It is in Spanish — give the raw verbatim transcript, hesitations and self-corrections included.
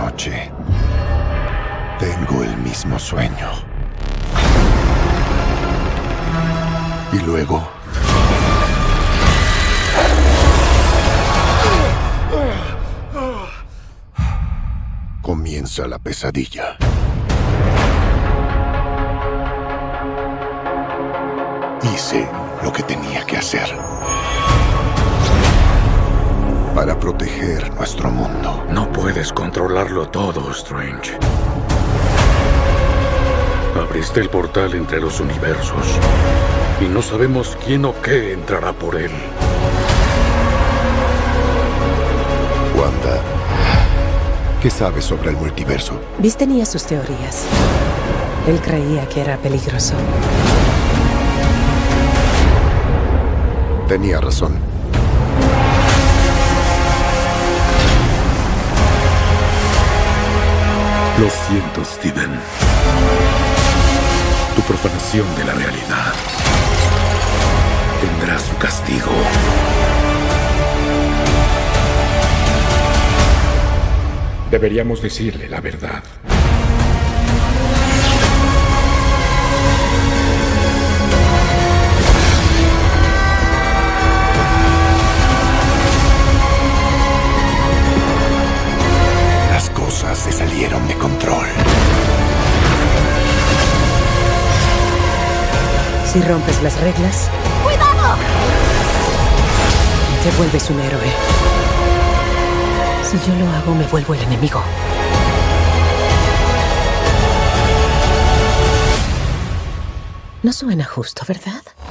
noche tengo el mismo sueño. Y luego comienza la pesadilla. Hice lo que tenía que hacer para proteger nuestro mundo. No puedes controlarlo todo, Strange. Abriste el portal entre los universos y no sabemos quién o qué entrará por él. Wanda, ¿qué sabes sobre el multiverso? Beast tenía sus teorías. Él creía que era peligroso. Tenía razón. Lo siento, Steven. Tu profanación de la realidad tendrá su castigo. Deberíamos decirle la verdad. Las cosas se salieron de control. Si rompes las reglas, ¡cuidado! te vuelves un héroe. Si yo lo hago, me vuelvo el enemigo. No suena justo, ¿verdad?